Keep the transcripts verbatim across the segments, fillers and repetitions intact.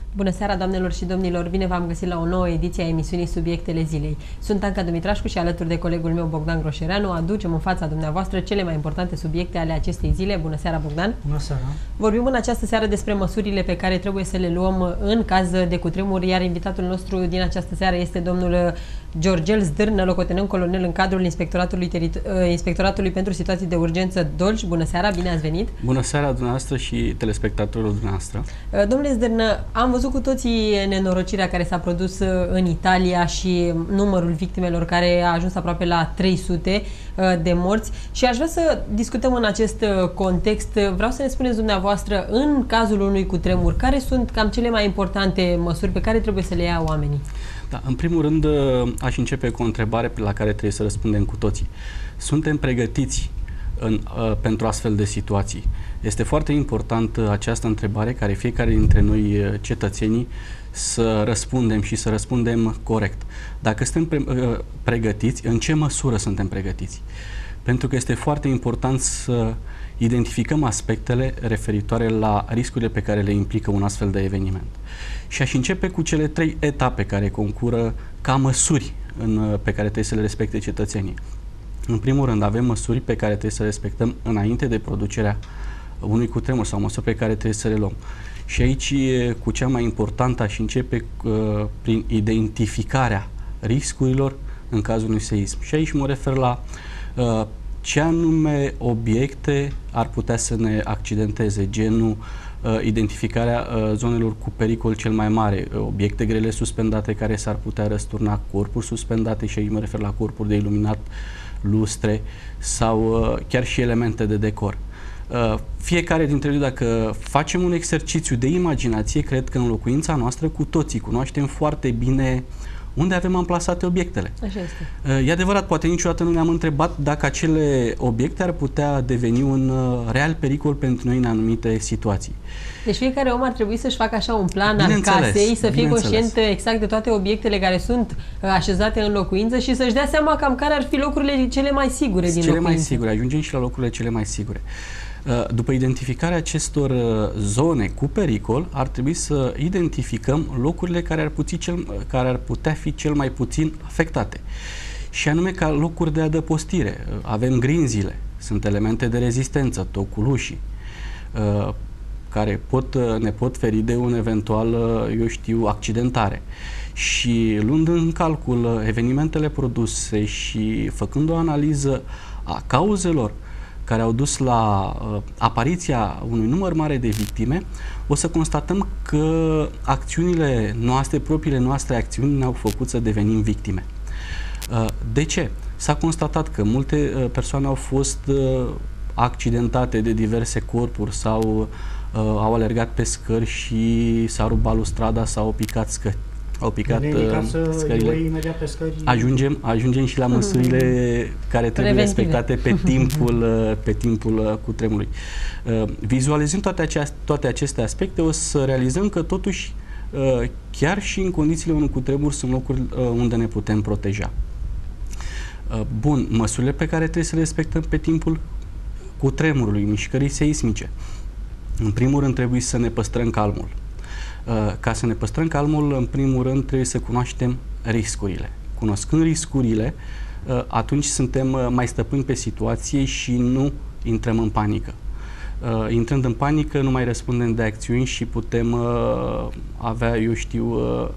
Bună seara, doamnelor și domnilor! Bine v-am găsit la o nouă ediție a emisiunii Subiectele Zilei. Sunt Anca Dumitrașcu și alături de colegul meu Bogdan Groșereanu aducem în fața dumneavoastră cele mai importante subiecte ale acestei zile. Bună seara, Bogdan! Bună seara! Vorbim în această seară despre măsurile pe care trebuie să le luăm în caz de cutremur, iar invitatul nostru din această seară este domnul Georgel Zdârnă, locotenent colonel în cadrul Inspectoratului, Inspectoratului pentru Situații de Urgență Dolj. Bună seara, bine ați venit! Bună seara dumneavoastră și telespectatorilor dumneavoastră! Domnule Zdârnă, am văzut cu toții nenorocirea care s-a produs în Italia și numărul victimelor care a ajuns aproape la trei sute de morți și aș vrea să discutăm în acest context. Vreau să ne spuneți dumneavoastră, în cazul unui cutremur, care sunt cam cele mai importante măsuri pe care trebuie să le ia oamenii? Da, în primul rând, aș începe cu o întrebare la care trebuie să răspundem cu toții. Suntem pregătiți în, uh, pentru astfel de situații? Este foarte important uh, această întrebare, care fiecare dintre noi uh, cetățenii să răspundem și să răspundem corect. Dacă suntem pre uh, pregătiți, în ce măsură suntem pregătiți? Pentru că este foarte important să identificăm aspectele referitoare la riscurile pe care le implică un astfel de eveniment. Și aș începe cu cele trei etape care concură ca măsuri în, pe care trebuie să le respecte cetățenii. În primul rând, avem măsuri pe care trebuie să le respectăm înainte de producerea unui cutremur sau măsuri pe care trebuie să le luăm. Și aici, cu cea mai importantă, aș începe uh, prin identificarea riscurilor în cazul unui seism. Și aici mă refer la uh, ce anume obiecte ar putea să ne accidenteze, genul uh, identificarea uh, zonelor cu pericol cel mai mare, uh, obiecte grele suspendate care s-ar putea răsturna, corpuri suspendate, și aici mă refer la corpuri de iluminat, lustre sau uh, chiar și elemente de decor. Uh, fiecare dintre noi, dacă facem un exercițiu de imaginație, cred că în locuința noastră cu toții cunoaștem foarte bine unde avem amplasate obiectele. Așa este. E adevărat, poate niciodată nu ne-am întrebat dacă acele obiecte ar putea deveni un real pericol pentru noi în anumite situații. Deci fiecare om ar trebui să-și facă așa un plan al casei, să fie conștient exact de toate obiectele care sunt așezate în locuință și să-și dea seama cam care ar fi locurile cele mai sigure din locuință. Cele mai sigure, ajungem și la locurile cele mai sigure. După identificarea acestor zone cu pericol, ar trebui să identificăm locurile care ar, putea cel, care ar putea fi cel mai puțin afectate. Și anume ca locuri de adăpostire. Avem grinzile, sunt elemente de rezistență, toculușii, care pot, ne pot feri de un eventual, eu știu, accidentare. Și luând în calcul evenimentele produse și făcând o analiză a cauzelor care au dus la uh, apariția unui număr mare de victime, o să constatăm că acțiunile noastre, propriile noastre acțiuni ne-au făcut să devenim victime. Uh, de ce? S-a constatat că multe uh, persoane au fost uh, accidentate de diverse corpuri sau uh, au alergat pe scări și s-a rupt balustrada sau au picat scări. Au picat uh, scările. Imediat pe scări. Ajungem, ajungem și la măsurile mm-hmm. care trebuie Preventive. respectate pe timpul, pe timpul cutremurului. Uh, vizualizând toate, acea, toate aceste aspecte, o să realizăm că totuși uh, chiar și în condițiile unui cutremur sunt locuri uh, unde ne putem proteja. Uh, bun, măsurile pe care trebuie să le respectăm pe timpul cutremurului, mișcării seismice. În primul rând trebuie să ne păstrăm calmul. Ca să ne păstrăm calmul, în primul rând trebuie să cunoaștem riscurile. Cunoscând riscurile, atunci suntem mai stăpâni pe situație și nu intrăm în panică. Intrând în panică, nu mai răspundem de acțiuni și putem avea, eu știu,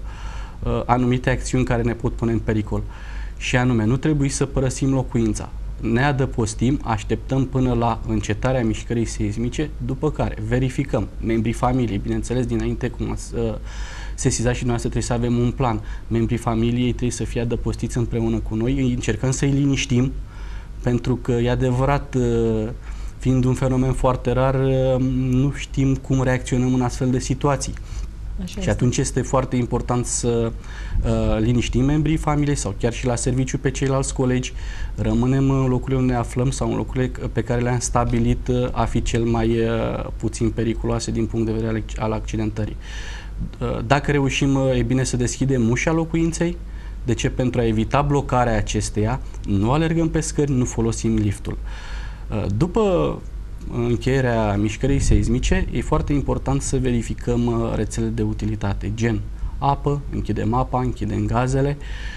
anumite acțiuni care ne pot pune în pericol. Și anume, nu trebuie să părăsim locuința. Ne adăpostim, așteptăm până la încetarea mișcării seismice, după care verificăm membrii familiei, bineînțeles, dinainte, cum ați uh, sesizat și dumneavoastră, trebuie să avem un plan. Membrii familiei trebuie să fie adăpostiți împreună cu noi, încercăm să-i liniștim, pentru că, e adevărat, uh, fiind un fenomen foarte rar, uh, nu știm cum reacționăm în astfel de situații. Așa și este. Atunci este foarte important să uh, liniștim membrii familiei sau chiar și la serviciu pe ceilalți colegi, rămânem în locurile unde ne aflăm sau în locurile pe care le-am stabilit uh, a fi cel mai uh, puțin periculoase din punct de vedere al accidentării. Uh, dacă reușim, uh, e bine să deschidem ușa locuinței. De ce? Pentru a evita blocarea acesteia, nu alergăm pe scări, nu folosim liftul. Uh, după încheierea mișcării seismice, e foarte important să verificăm rețelele de utilitate, gen apă, închidem apa, închidem gazele,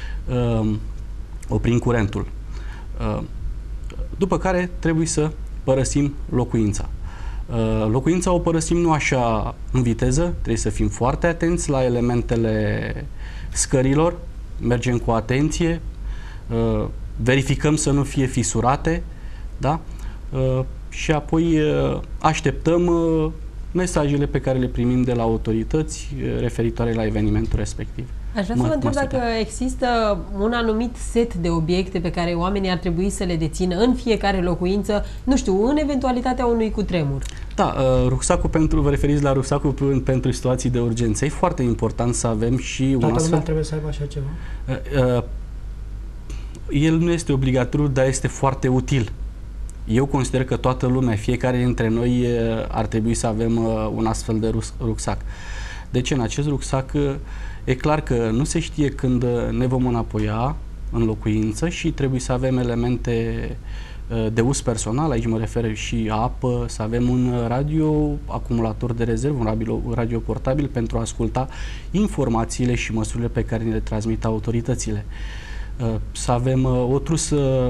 oprim curentul. După care trebuie să părăsim locuința. Locuința o părăsim nu așa în viteză, trebuie să fim foarte atenți la elementele scărilor, mergem cu atenție, verificăm să nu fie fisurate, da? Și apoi așteptăm mesajele pe care le primim de la autorități referitoare la evenimentul respectiv. Aș vrea să vă întreb dacă există un anumit set de obiecte pe care oamenii ar trebui să le dețină în fiecare locuință, nu știu, în eventualitatea unui cutremur. Da, rucsacul pentru, vă referiți la rucsacul pentru situații de urgență. E foarte important să avem și un Toată astfel... lumea trebuie să aibă așa ceva? El nu este obligatoriu, dar este foarte util. Eu consider că toată lumea, fiecare dintre noi, ar trebui să avem un astfel de rucsac. Deci în acest rucsac e clar că nu se știe când ne vom înapoia în locuință și trebuie să avem elemente de uz personal, aici mă refer și apă, să avem un radio acumulator de rezervă, un radio, radio portabil pentru a asculta informațiile și măsurile pe care ne le transmit autoritățile. Să avem o trusă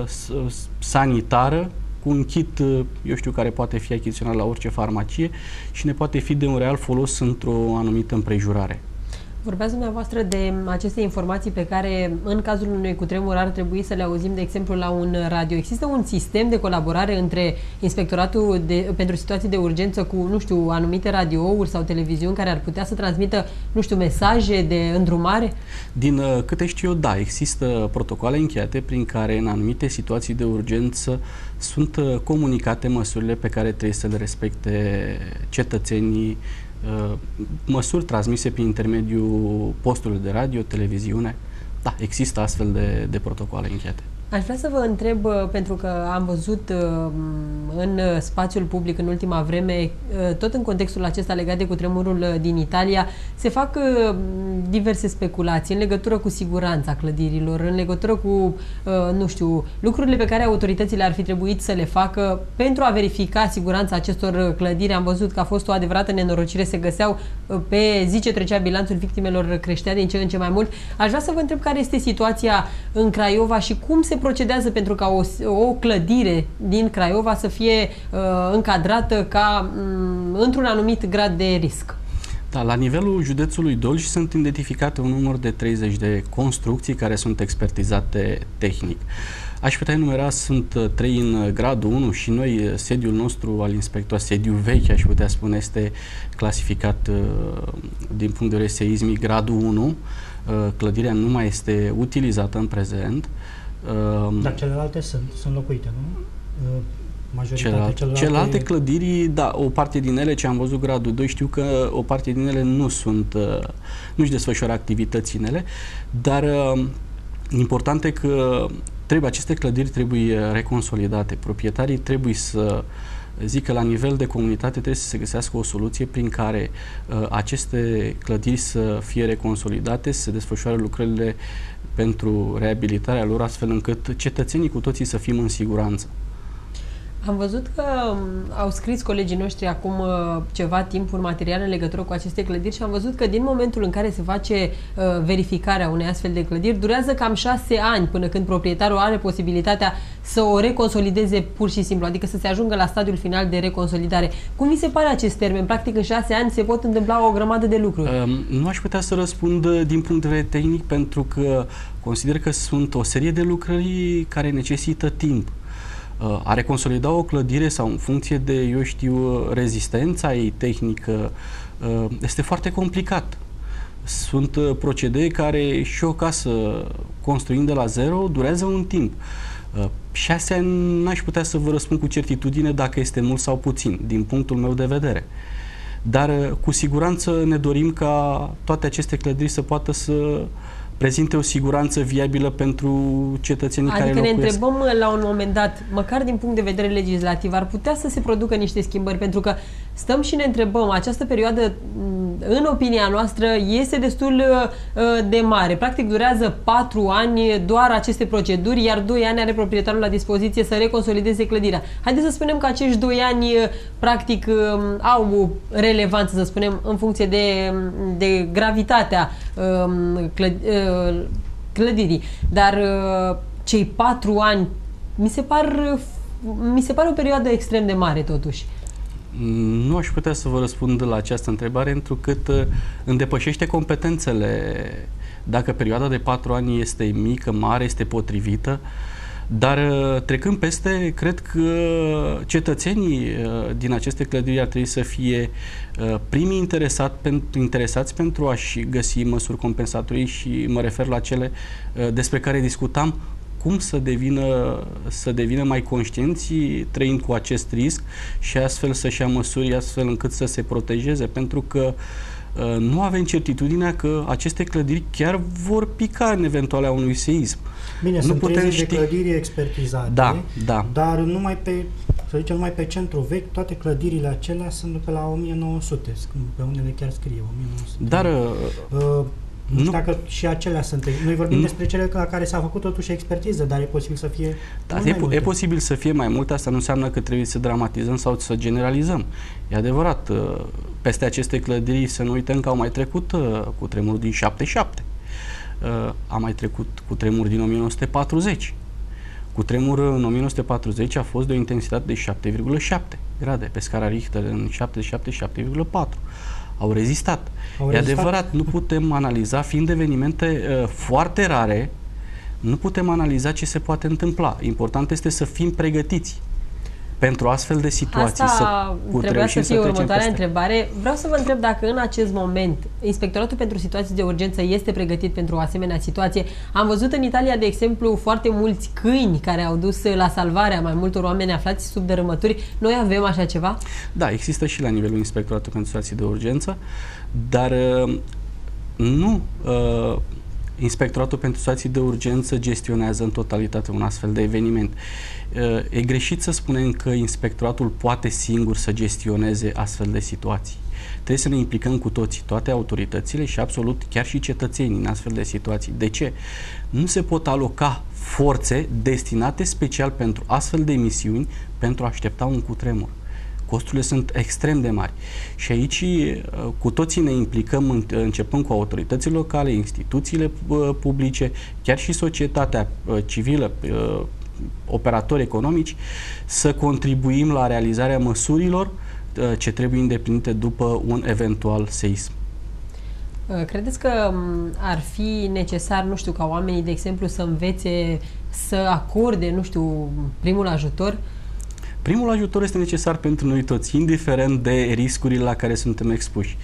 sanitară cu un kit, eu știu, care poate fi achiziționat la orice farmacie și ne poate fi de un real folos într-o anumită împrejurare. Vorbeați dumneavoastră de aceste informații pe care, în cazul unui cutremur, ar trebui să le auzim, de exemplu, la un radio. Există un sistem de colaborare între Inspectoratul de, pentru situații de urgență cu, nu știu, anumite radiouri sau televiziuni care ar putea să transmită, nu știu, mesaje de îndrumare? Din uh, câte știu eu, da, există protocoale încheiate prin care, în anumite situații de urgență, sunt uh, comunicate măsurile pe care trebuie să le respecte cetățenii, măsuri transmise prin intermediul posturilor de radio, televiziune. Da, există astfel de, de protocoale încheiate. Aș vrea să vă întreb, pentru că am văzut în spațiul public în ultima vreme, tot în contextul acesta legat de cutremurul din Italia, se fac diverse speculații în legătură cu siguranța clădirilor, în legătură cu, nu știu, lucrurile pe care autoritățile ar fi trebuit să le facă pentru a verifica siguranța acestor clădiri. Am văzut că a fost o adevărată nenorocire, se găseau pe zi ce trecea bilanțul victimelor creștea din ce în ce mai mult. Aș vrea să vă întreb care este situația în Craiova și cum se procedează pentru ca o, o clădire din Craiova să fie uh, încadrată ca um, într-un anumit grad de risc. Da, la nivelul județului Dolj sunt identificate un număr de treizeci de construcții care sunt expertizate tehnic. Aș putea enumera, sunt trei în gradul unu și noi, sediul nostru al inspectorului, sediul vechi, aș putea spune, este clasificat uh, din punct de vedere seismic gradul unu. Uh, clădirea nu mai este utilizată în prezent. Dar celelalte sunt, sunt locuite, nu? Majoritatea celelalte, celelalte... celelalte clădiri, da, o parte din ele, ce am văzut gradul doi, știu că o parte din ele nu sunt, nu-și desfășoară activități în ele, dar important e că trebuie, aceste clădiri trebuie reconsolidate. Proprietarii trebuie să zic că la nivel de comunitate trebuie să se găsească o soluție prin care uh, aceste clădiri să fie reconsolidate, să se desfășoare lucrările pentru reabilitarea lor, astfel încât cetățenii cu toții să fim în siguranță. Am văzut că au scris colegii noștri acum ceva timp un material în legătură cu aceste clădiri și am văzut că din momentul în care se face uh, verificarea unei astfel de clădiri, durează cam șase ani până când proprietarul are posibilitatea să o reconsolideze pur și simplu, adică să se ajungă la stadiul final de reconsolidare. Cum vi se pare acest termen? Practic în șase ani se pot întâmpla o grămadă de lucruri. Uh, nu aș putea să răspund din punct de vedere tehnic pentru că consider că sunt o serie de lucrări care necesită timp. A reconsolida o clădire sau în funcție de, eu știu, rezistența ei tehnică este foarte complicat. Sunt procedee care și o casă construind de la zero durează un timp. Șase ani n-aș putea să vă răspund cu certitudine dacă este mult sau puțin, din punctul meu de vedere. Dar cu siguranță ne dorim ca toate aceste clădiri să poată să prezinte o siguranță viabilă pentru cetățenii adică care locuiesc. Adică ne întrebăm la un moment dat, măcar din punct de vedere legislativ, ar putea să se producă niște schimbări, pentru că stăm și ne întrebăm, această perioadă, în opinia noastră, este destul de mare. Practic durează patru ani doar aceste proceduri, iar doi ani are proprietarul la dispoziție să reconsolideze clădirea. Haideți să spunem că acești doi ani, practic, au relevanță, să spunem, în funcție de, de gravitatea clădirii. Dar cei patru ani mi se par, mi se pare o perioadă extrem de mare, totuși. Nu aș putea să vă răspund la această întrebare, întrucât îmi depășește competențele. Dacă perioada de patru ani este mică, mare, este potrivită, dar trecând peste, cred că cetățenii din aceste clădiri ar trebui să fie primii interesat, pentru, interesați pentru a-și găsi măsuri compensatorii și mă refer la cele despre care discutam, cum să devină, să devină mai conștienți trăind cu acest risc și astfel să-și ia măsuri astfel încât să se protejeze, pentru că uh, nu avem certitudinea că aceste clădiri chiar vor pica în eventualea unui seism. Bine, nu sunt putem treizeci ști... de clădiri expertizate, da, da. dar numai pe, să zicem, numai pe centru vechi, toate clădirile acelea sunt pe la o mie nouă sute, pe unele chiar scrie o mie nouă sute. Dar... Uh, Nu știu dacă și acelea sunt. Noi vorbim nu. despre cele la care s-a făcut totuși expertiză, dar e posibil să fie da, e, po e posibil să fie mai multe, asta nu înseamnă că trebuie să dramatizăm sau să generalizăm. E adevărat, peste aceste clădiri să nu uităm că au mai trecut cu tremurul din șaptezeci și șapte. A mai trecut cu tremur din o mie nouă sute patruzeci. Cu tremur în o mie nouă sute patruzeci a fost de o intensitate de șapte virgulă șapte grade, pe scara Richter în șaptezeci și șapte șapte virgulă patru. Au rezistat. Au rezistat. E adevărat, nu putem analiza, fiind evenimente uh, foarte rare, nu putem analiza ce se poate întâmpla. Important este să fim pregătiți pentru astfel de situații. Asta să trebuia să fie următoarea întrebare. Vreau să vă întreb dacă în acest moment Inspectoratul pentru Situații de Urgență este pregătit pentru o asemenea situație. Am văzut în Italia, de exemplu, foarte mulți câini care au dus la salvarea mai multor oameni aflați sub dărâmături. Noi avem așa ceva? Da, există și la nivelul Inspectoratului pentru Situații de Urgență, dar nu... Uh, Inspectoratul pentru Situații de Urgență gestionează în totalitate un astfel de eveniment. E greșit să spunem că Inspectoratul poate singur să gestioneze astfel de situații. Trebuie să ne implicăm cu toții, toate autoritățile și absolut chiar și cetățenii în astfel de situații. De ce? Nu se pot aloca forțe destinate special pentru astfel de misiuni pentru a aștepta un cutremur. Costurile sunt extrem de mari și aici cu toții ne implicăm începând cu autoritățile locale, instituțiile publice, chiar și societatea civilă, operatori economici, să contribuim la realizarea măsurilor ce trebuie îndeplinite după un eventual seism. Credeți că ar fi necesar, nu știu, ca oamenii, de exemplu, să învețe să acorde, nu știu, primul ajutor? Primul ajutor este necesar pentru noi toți, indiferent de riscurile la care suntem expuși.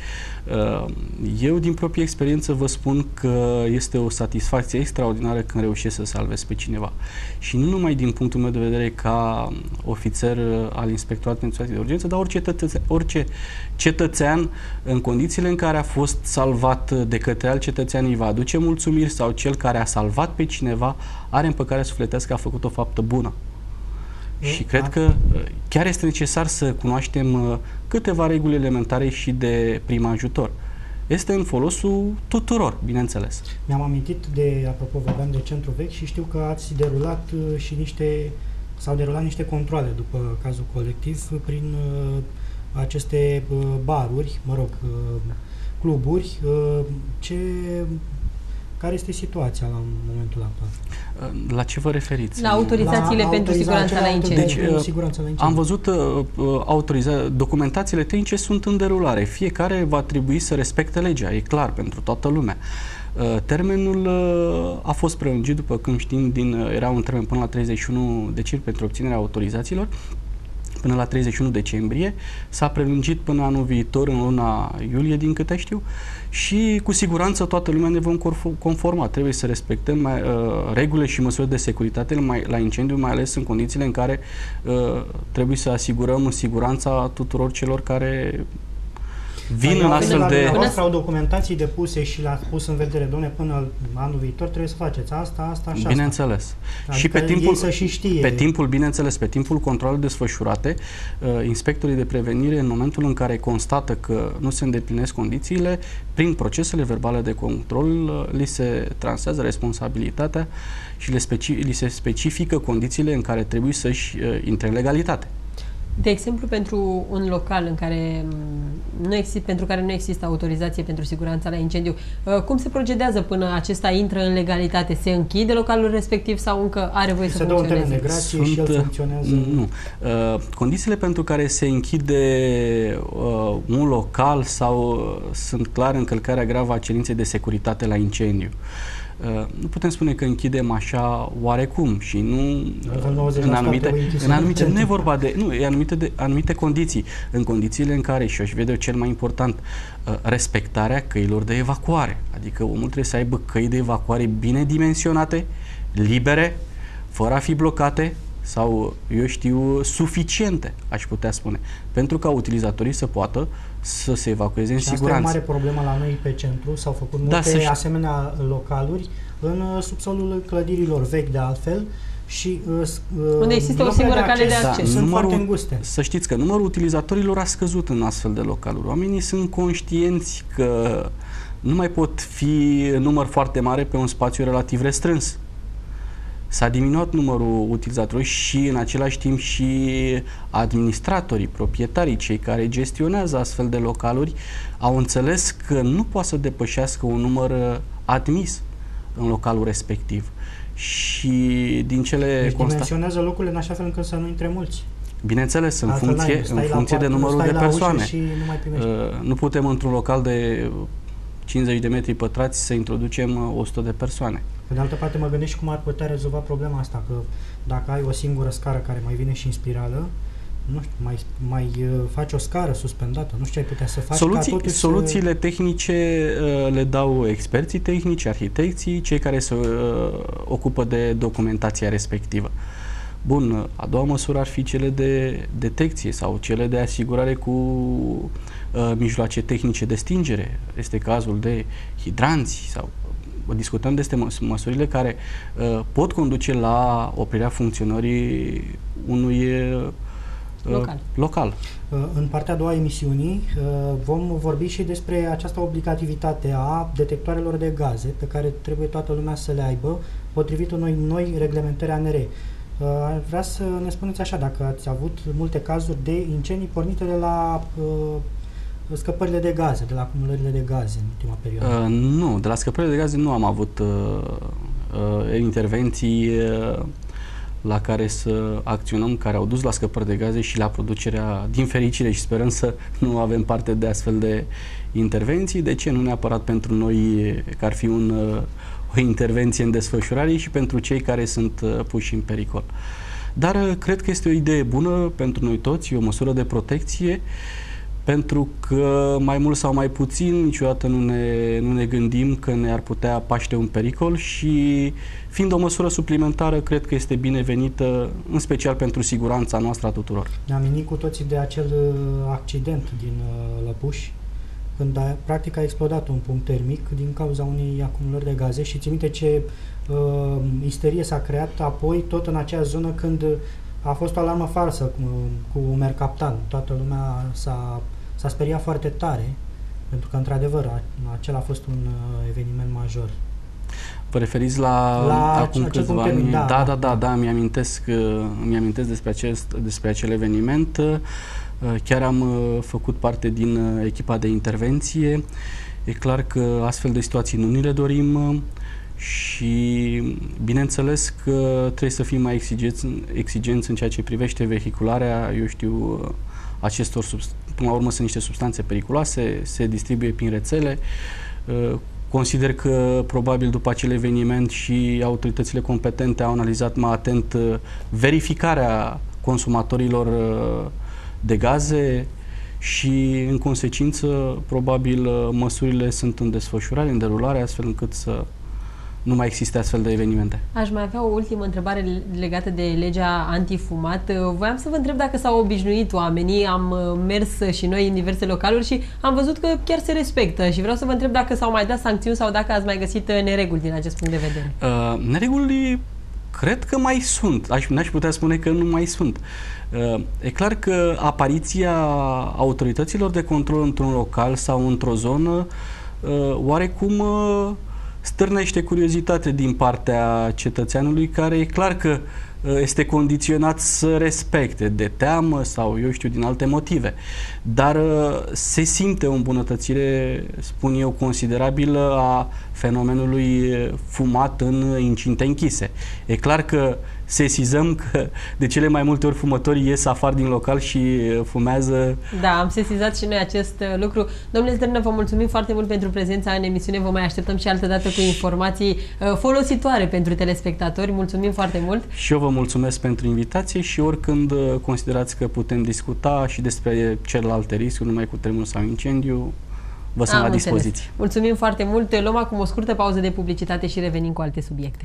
Eu, din proprie experiență, vă spun că este o satisfacție extraordinară când reușesc să salvez pe cineva. Și nu numai din punctul meu de vedere ca ofițer al Inspectoratului pentru Situații de Urgență, dar orice cetățean, orice cetățean, în condițiile în care a fost salvat de către alt cetățean, îi va aduce mulțumiri, sau cel care a salvat pe cineva are împăcarea sufletească că a făcut o faptă bună. Și cred că chiar este necesar să cunoaștem câteva reguli elementare și de prim ajutor. Este în folosul tuturor, bineînțeles. Mi-am amintit de, apropo, vorbeam de centru vechi și știu că ați derulat și niște, s-au derulat niște controale după cazul colectiv prin aceste baruri, mă rog, cluburi. Ce... Care este situația la momentul actual? La ce vă referiți? La autorizațiile la pentru siguranța la incendiu. Deci, am văzut uh, autoriza documentațiile tehnice sunt în derulare. Fiecare va trebui să respecte legea, e clar pentru toată lumea. Uh, termenul uh, a fost prelungit, după cum știm, din, uh, era un termen până la treizeci și unu decembrie pentru obținerea autorizațiilor, până la treizeci și unu decembrie, s-a prelungit până anul viitor, în luna iulie, din câte știu, și cu siguranță toată lumea ne vom conforma. Trebuie să respectăm mai, uh, regulile și măsuri de securitate mai, la incendiu, mai ales în condițiile în care uh, trebuie să asigurăm siguranța tuturor celor care vin în astfel de... Până au documentații depuse și le-a pus în vedere, dom'le, până anul viitor trebuie să faceți asta, asta, așa. Bineînțeles. Adică și pe timpul, să și știe. pe timpul, bineînțeles, pe timpul controlelor desfășurate, uh, inspectorii de prevenire, în momentul în care constată că nu se îndeplinesc condițiile, prin procesele verbale de control, uh, li se transează responsabilitatea și le speci li se specifică condițiile în care trebuie să-și uh, intre în legalitate. De exemplu, pentru un local în care nu există, pentru care nu există autorizație pentru siguranța la incendiu, cum se procedează până acesta intră în legalitate? Se închide localul respectiv sau încă are voie se să funcționeze? Se dă un termen de grație și el funcționează? Nu. Uh, condițiile pentru care se închide uh, un local sau uh, sunt clar încălcarea gravă a cerinței de securitate la incendiu. Uh, nu putem spune că închidem așa oarecum și nu uh, în anumite, în anumite nu e vorba de, nu, e anumite, de, anumite condiții, în condițiile în care, și aș vede cel mai important, uh, respectarea căilor de evacuare, adică omul trebuie să aibă căi de evacuare bine dimensionate, libere, fără a fi blocate sau, eu știu, suficiente, aș putea spune, pentru ca utilizatorii să poată să se evacueze în și siguranță. Asta e o mare problemă la noi pe centru, s-au făcut multe da, asemenea localuri în subsolul clădirilor vechi de altfel și unde există o singură cale de acces. Da, sunt numărul, foarte înguste. Să știți că numărul utilizatorilor a scăzut în astfel de localuri. Oamenii sunt conștienți că nu mai pot fi număr foarte mare pe un spațiu relativ restrâns. S-a diminuat numărul utilizatorilor și în același timp și administratorii, proprietarii, cei care gestionează astfel de localuri au înțeles că nu poate să depășească un număr admis în localul respectiv. Și din cele deci dimensionează locurile în așa fel încât să nu intre mulți. Bineînțeles, în funcție, în funcție de numărul de persoane. Nu, nu putem într-un local de cincizeci de metri pătrați să introducem o sută de persoane. Pe de altă parte mă gândesc cum ar putea rezolva problema asta, că dacă ai o singură scară care mai vine și în spirală, nu știu, mai, mai uh, faci o scară suspendată, nu știu ce ai putea să faci. Soluții, ca soluțiile să... tehnice uh, le dau experții tehnici, arhitecții, cei care se uh, ocupă de documentația respectivă. Bun, a doua măsură ar fi cele de detecție sau cele de asigurare cu uh, mijloace tehnice de stingere. Este cazul de hidranți sau discutăm despre măs măsurile care uh, pot conduce la oprirea funcționării unui uh, local. local. Uh, în partea a doua a emisiunii uh, vom vorbi și despre această obligativitate a detectoarelor de gaze pe care trebuie toată lumea să le aibă potrivit unei noi reglementări A N R. Uh, vreau să ne spuneți așa, dacă ați avut multe cazuri de incendii pornite de la uh, scăpările de gaze, de la acumulările de gaze în ultima perioadă? Uh, nu, de la scăpările de gaze nu am avut uh, uh, intervenții uh, la care să acționăm, care au dus la scăpări de gaze și la producerea, din fericire și sperăm să nu avem parte de astfel de intervenții. De ce? Nu neapărat pentru noi că ar fi un, uh, o intervenție în desfășurare și pentru cei care sunt uh, puși în pericol. Dar uh, cred că este o idee bună pentru noi toți, o măsură de protecție, pentru că mai mult sau mai puțin niciodată nu ne, nu ne gândim că ne-ar putea paște un pericol și fiind o măsură suplimentară, cred că este binevenită, în special pentru siguranța noastră a tuturor. Ne-am amintit cu toții de acel accident din Lăpuș, când a, practic a explodat un punct termic din cauza unei acumulări de gaze și țin minte ce uh, isterie s-a creat apoi tot în acea zonă când a fost o alarmă falsă cu, cu Mercaptan. Toată lumea s-a, s-a speriat foarte tare, pentru că, într-adevăr, acela a fost un uh, eveniment major. Vă referiți la, la acum câțiva ani? Da, da, da, da, da, mi-amintesc, mi-amintesc despre, acest, despre acel eveniment. Chiar am făcut parte din echipa de intervenție. E clar că astfel de situații nu ni le dorim și bineînțeles că trebuie să fim mai exigenți, exigenți în ceea ce privește vehicularea, eu știu, acestor, până la urmă sunt niște substanțe periculoase, se distribuie prin rețele. Consider că probabil după acel eveniment și autoritățile competente au analizat mai atent verificarea consumatorilor de gaze și în consecință probabil măsurile sunt în desfășurare, în derulare, astfel încât să nu mai există astfel de evenimente. Aș mai avea o ultimă întrebare legată de legea antifumat. Voiam să vă întreb dacă s-au obișnuit oamenii. Am mers și noi în diverse localuri și am văzut că chiar se respectă și vreau să vă întreb dacă s-au mai dat sancțiuni sau dacă ați mai găsit nereguli din acest punct de vedere. Uh, nereguli cred că mai sunt. Aș, n-aș putea spune că nu mai sunt. Uh, e clar că apariția autorităților de control într-un local sau într-o zonă uh, oarecum uh, stârnește curiozitate din partea cetățeanului, care e clar că este condiționat să respecte de teamă sau, eu știu, din alte motive. Dar se simte o îmbunătățire, spun eu, considerabilă a fenomenului fumat în incinte închise. E clar că sesizăm că de cele mai multe ori fumătorii ies afară din local și fumează. Da, am sesizat și noi acest lucru. Domnule Zdrână, vă mulțumim foarte mult pentru prezența în emisiune. Vă mai așteptăm și altă dată cu informații folositoare pentru telespectatori. Mulțumim foarte mult. Și eu vă mulțumesc pentru invitație și oricând considerați că putem discuta și despre celelalte riscuri, numai cu tremur sau incendiu, vă sunt la dispoziție. Înțeles. Mulțumim foarte mult. Luăm acum o scurtă pauză de publicitate și revenim cu alte subiecte.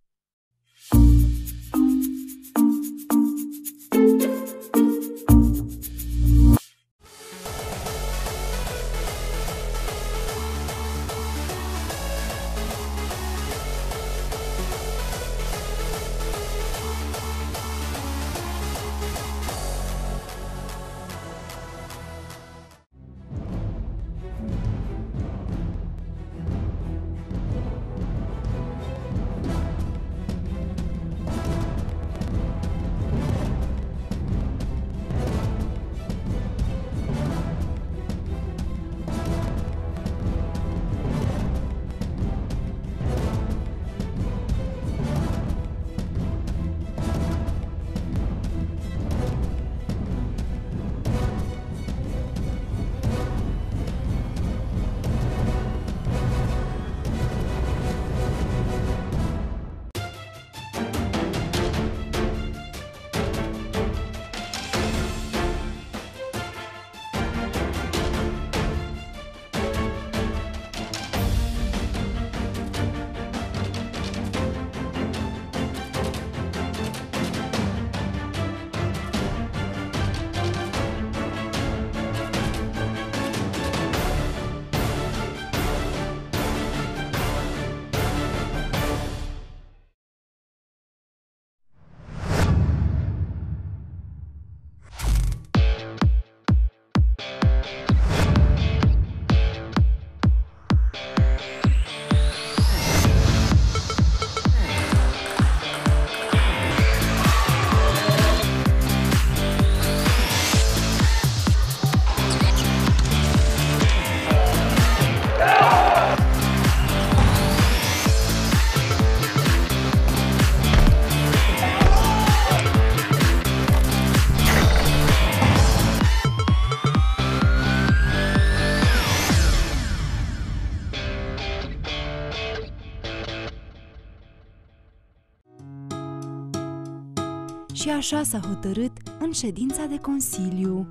Și așa s-a hotărât în ședința de Consiliu.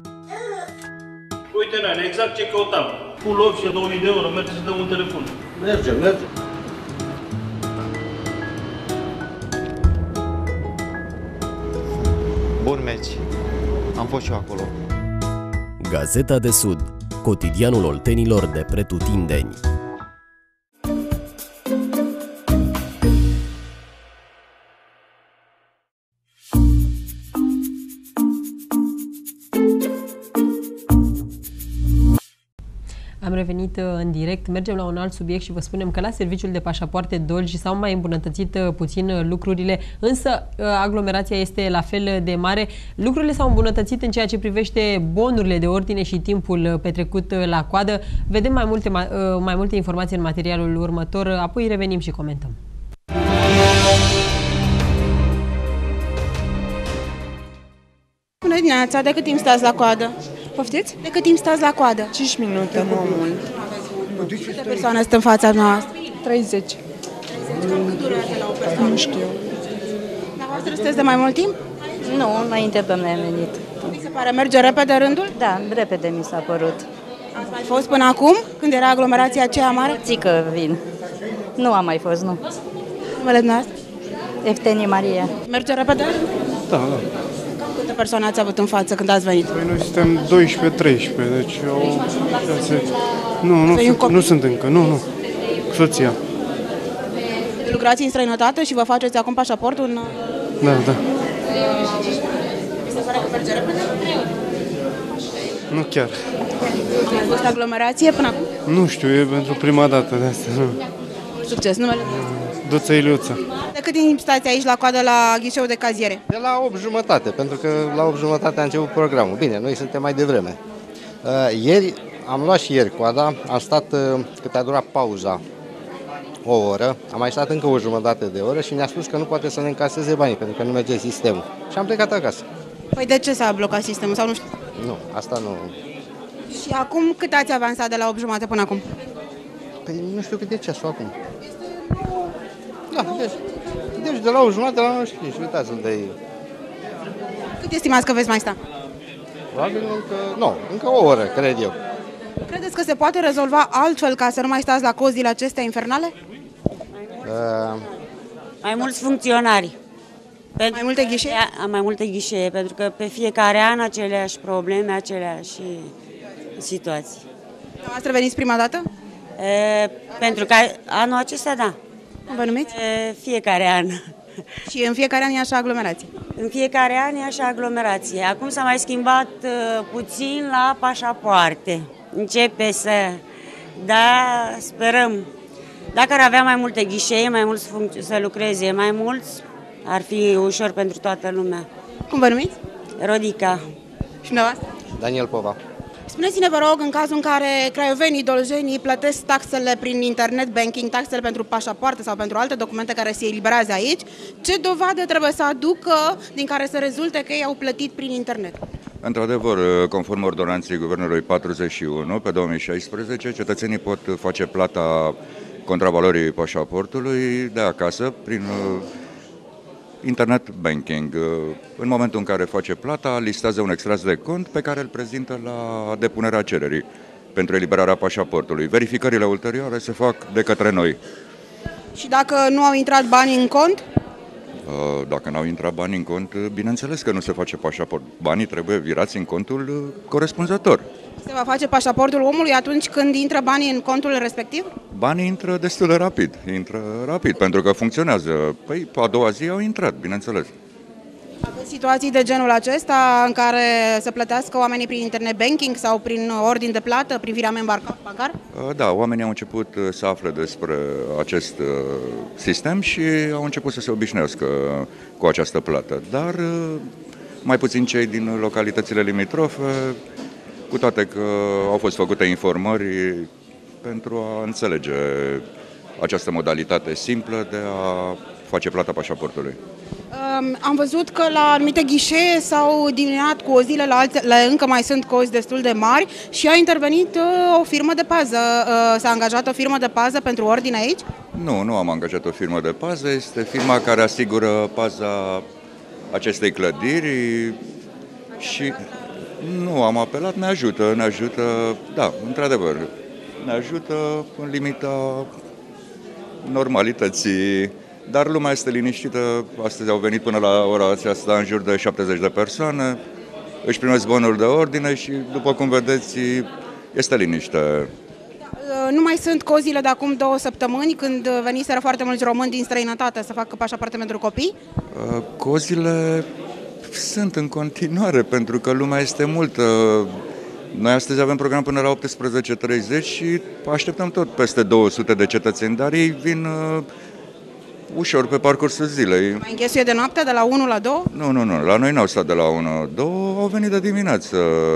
Uite, Nane, exact ce căutam. Full off și două mii de euro, merge să dăm un telefon. Merge, merge. Bun meci. Am fost și eu acolo. Gazeta de Sud, cotidianul oltenilor de pretutindeni. Am revenit în direct, mergem la un alt subiect și vă spunem că la serviciul de pașapoarte Dolj s-au mai îmbunătățit puțin lucrurile, însă aglomerația este la fel de mare. Lucrurile s-au îmbunătățit în ceea ce privește bonurile de ordine și timpul petrecut la coadă. Vedem mai multe, mai multe informații în materialul următor, apoi revenim și comentăm. Bună dimineața, de cât timp stați la coadă? Poftiți? De cât timp stați la coadă? cinci minute, nu mult. Câte persoane sunt în fața noastră? treizeci. Cât durează la o persoană? Nu știu. Dumneavoastră sunteți de mai mult timp? Nu, înainte pe mine a venit. Mi se pare merge repede rândul? Da, repede mi s-a părut. Ați mai fost până acum, când era aglomerația aceea mare? Țică vin. Nu am mai fost, nu. Numele dumneavoastră? Eftenie Maria. Merge repede? Da, da. Câte persoane ați avut în față când ați venit? Păi noi suntem doisprezece treisprezece, deci eu... Nu, nu, sunt, nu sunt încă, nu, nu. Cu soția. Lucrați în străinătate și vă faceți acum pașaportul în... Da, da. Mi se pare că merge repede? Nu chiar. Ați fost aglomerație până acum? Nu știu, e pentru prima dată de asta, nu. Succes, numele? Duță Iliuță. De cât timp stați aici la coadă la ghișeul de caziere? De la opt jumătate, pentru că la opt jumătate a început programul. Bine, noi suntem mai devreme. Uh, ieri, am luat și ieri coada, am stat uh, cât a durat pauza, o oră, am mai stat încă o jumătate de oră și ne-a spus că nu poate să ne încaseze banii, pentru că nu merge sistemul. Și am plecat acasă. Păi de ce s-a blocat sistemul sau nu știu? Nu, asta nu. Și acum cât ați avansat de la opt jumătate până acum? Păi nu știu cât e ceasul acum. Da, deci, deci de la opt jumătate la nouă și uitați-l de ei. Cât estimați că veți mai sta? Probabil încă, nu, încă o oră, cred eu. Credeți că se poate rezolva altfel ca să nu mai stați la cozile acestea infernale? Uh... Mai mulți funcționari. Pentru mai multe ghișee? Mai multe ghișee, pentru că pe fiecare an aceleași probleme, aceleași situații. Dumneavoastră veniți prima dată? E, pentru că anul acesta, da. Cum vă numiți? E, fiecare an. Și în fiecare an e așa aglomerație? În fiecare an e așa aglomerație. Acum s-a mai schimbat uh, puțin la pașapoarte. Începe să... Da, sperăm. Dacă ar avea mai multe ghișee, mai mulți funcți- să lucreze mai mulți, ar fi ușor pentru toată lumea. Cum vă numiți? Rodica. Și dumneavoastră? Daniel Pova. Spuneți-ne, vă rog, în cazul în care craiovenii, doljenii plătesc taxele prin internet banking, taxele pentru pașapoarte sau pentru alte documente care se eliberează aici, ce dovadă trebuie să aducă din care să rezulte că ei au plătit prin internet? Într-adevăr, conform ordonanței Guvernului patruzeci și unu pe două mii șaisprezece, cetățenii pot face plata contravalorii pașaportului de acasă prin internet banking. În momentul în care face plata, listează un extras de cont pe care îl prezintă la depunerea cererii pentru eliberarea pașaportului. Verificările ulterioare se fac de către noi. Și dacă nu au intrat banii în cont? Dacă n-au intrat banii în cont, bineînțeles că nu se face pașaport. Banii trebuie virați în contul corespunzător. Se va face pașaportul omului atunci când intră banii în contul respectiv? Banii intră destul de rapid, intră rapid, pentru că funcționează. Păi, a doua zi au intrat, bineînțeles. Aveți situații de genul acesta în care să plătească oamenii prin internet banking sau prin ordin de plată, prin virament bancar? Da, oamenii au început să afle despre acest sistem și au început să se obișnuiască cu această plată. Dar mai puțin cei din localitățile limitrofe, cu toate că au fost făcute informări pentru a înțelege această modalitate simplă de a face plata pașaportului. Um, am văzut că la anumite ghișee s-au diminuat cozile, la altele încă mai sunt cozi destul de mari și a intervenit uh, o firmă de pază. Uh, s-a angajat o firmă de pază pentru ordine aici? Nu, nu am angajat o firmă de pază, este firma care asigură paza acestei clădiri și nu am apelat, ne ajută, ne ajută, da, într-adevăr, ne ajută în limita normalității, dar lumea este liniștită. Astăzi au venit până la ora aceasta în jur de șaptezeci de persoane, își primesc bonul de ordine și, după cum vedeți, este liniște. Nu mai sunt cozile de acum două săptămâni, când veniseră foarte mulți români din străinătate să facă pașapoarte pentru copii? Cozile sunt în continuare, pentru că lumea este multă. Noi astăzi avem program până la optsprezece treizeci și așteptăm tot peste două sute de cetățeni, dar ei vin uh, ușor pe parcursul zilei. Mai înghesuie de noapte, de la unu la două? Nu, nu, nu. La noi n-au stat de la unu la două, au venit de dimineață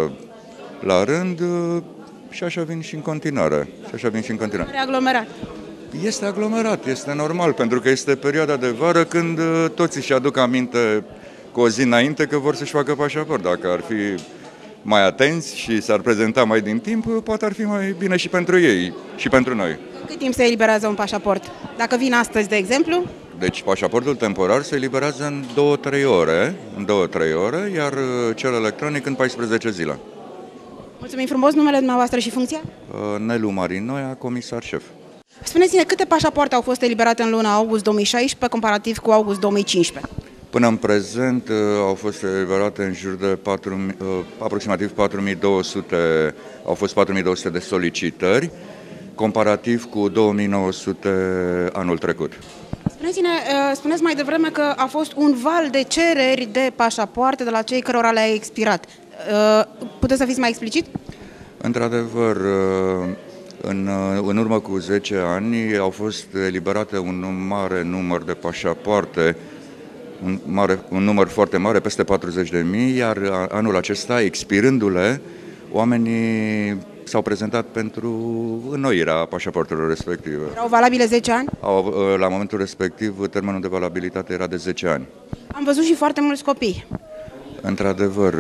la rând uh, și așa vin și în continuare. Și așa vin și în continuare. Reaglomerat. Este aglomerat, este normal, pentru că este perioada de vară când uh, toți își aduc aminte cu o zi înainte că vor să-și facă pașaport. Dacă ar fi mai atenți și s-ar prezenta mai din timp, poate ar fi mai bine și pentru ei și pentru noi. Cât timp se eliberează un pașaport? Dacă vin astăzi, de exemplu? Deci pașaportul temporar se eliberează în două trei ore, în două trei ore, iar cel electronic în paisprezece zile. Mulțumim frumos, numele dumneavoastră și funcția? Nelu Marinoia, comisar șef. Spuneți-ne câte pașapoarte au fost eliberate în luna august două mii șaisprezece comparativ cu august două mii cincisprezece? Până în prezent au fost eliberate în jur de patru, aproximativ patru mii două sute, au fost patru mii două sute de solicitări, comparativ cu două mii nouă sute anul trecut. Spuneți-ne, spuneți mai devreme că a fost un val de cereri de pașapoarte de la cei cărora le-a expirat. Puteți să fiți mai explicit? Într-adevăr, în, în urmă cu zece ani au fost eliberate un mare număr de pașapoarte, un, mare, un număr foarte mare, peste patruzeci de mii, iar anul acesta, expirându-le, oamenii s-au prezentat pentru înnoirea pașaportelor respective. Erau valabile zece ani? Au, la momentul respectiv, termenul de valabilitate era de zece ani. Am văzut și foarte mulți copii. Într-adevăr,